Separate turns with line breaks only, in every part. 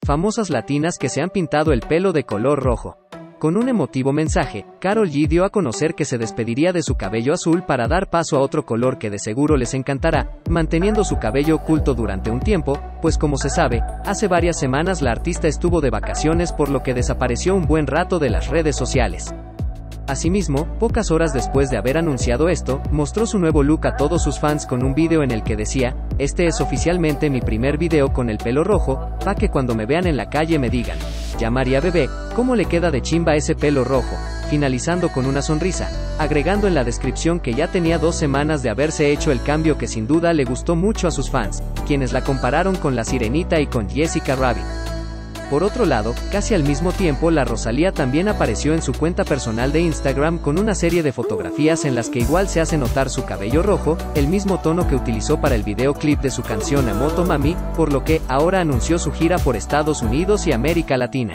famosas latinas que se han pintado el pelo de color rojo. Con un emotivo mensaje, Karol G dio a conocer que se despediría de su cabello azul para dar paso a otro color que de seguro les encantará, manteniendo su cabello oculto durante un tiempo, pues como se sabe, hace varias semanas la artista estuvo de vacaciones por lo que desapareció un buen rato de las redes sociales. Asimismo, pocas horas después de haber anunciado esto, mostró su nuevo look a todos sus fans con un video en el que decía: "Este es oficialmente mi primer video con el pelo rojo, pa' que cuando me vean en la calle me digan, ya María bebé, ¿cómo le queda de chimba ese pelo rojo?", finalizando con una sonrisa, agregando en la descripción que ya tenía 2 semanas de haberse hecho el cambio que sin duda le gustó mucho a sus fans, quienes la compararon con la Sirenita y con Jessica Rabbit. Por otro lado, casi al mismo tiempo la Rosalía también apareció en su cuenta personal de Instagram con una serie de fotografías en las que igual se hace notar su cabello rojo, el mismo tono que utilizó para el videoclip de su canción Motomami, por lo que ahora anunció su gira por Estados Unidos y América Latina.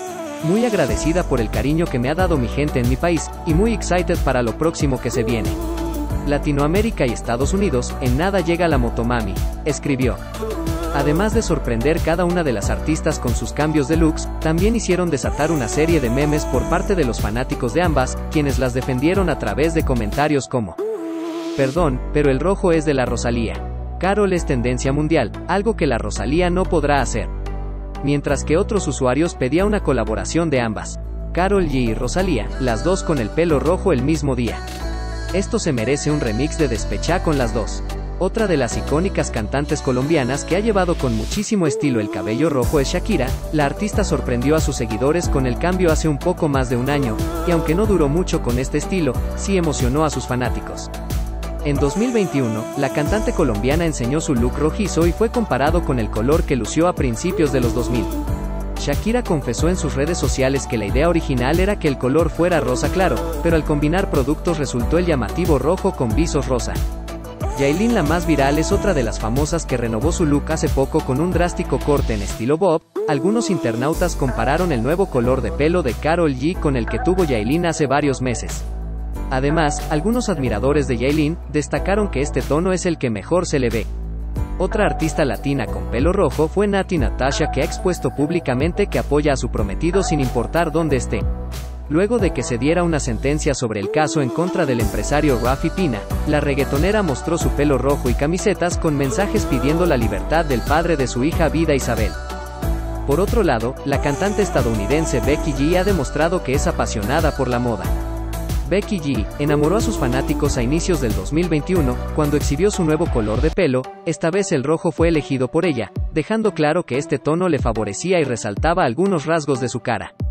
Muy agradecida por el cariño que me ha dado mi gente en mi país, y muy excited para lo próximo que se viene. Latinoamérica y Estados Unidos, en nada llega la Motomami, escribió. Además de sorprender cada una de las artistas con sus cambios de looks, también hicieron desatar una serie de memes por parte de los fanáticos de ambas, quienes las defendieron a través de comentarios como: "Perdón, pero el rojo es de la Rosalía. Karol es tendencia mundial, algo que la Rosalía no podrá hacer". Mientras que otros usuarios pedían una colaboración de ambas, Karol G y Rosalía, las dos con el pelo rojo el mismo día. Esto se merece un remix de Despechá con las dos. Otra de las icónicas cantantes colombianas que ha llevado con muchísimo estilo el cabello rojo es Shakira. La artista sorprendió a sus seguidores con el cambio hace un poco más de un año, y aunque no duró mucho con este estilo, sí emocionó a sus fanáticos. En 2021, la cantante colombiana enseñó su look rojizo y fue comparado con el color que lució a principios de los 2000. Shakira confesó en sus redes sociales que la idea original era que el color fuera rosa claro, pero al combinar productos resultó el llamativo rojo con visos rosa. Yailin, la más viral, es otra de las famosas que renovó su look hace poco con un drástico corte en estilo bob. Algunos internautas compararon el nuevo color de pelo de Karol G con el que tuvo Yailin hace varios meses. Además, algunos admiradores de Yailin destacaron que este tono es el que mejor se le ve. Otra artista latina con pelo rojo fue Natti Natasha, que ha expuesto públicamente que apoya a su prometido sin importar dónde esté. Luego de que se diera una sentencia sobre el caso en contra del empresario Raffi Pina, la reggaetonera mostró su pelo rojo y camisetas con mensajes pidiendo la libertad del padre de su hija Vida Isabel. Por otro lado, la cantante estadounidense Becky G ha demostrado que es apasionada por la moda. Becky G enamoró a sus fanáticos a inicios del 2021, cuando exhibió su nuevo color de pelo. Esta vez el rojo fue elegido por ella, dejando claro que este tono le favorecía y resaltaba algunos rasgos de su cara.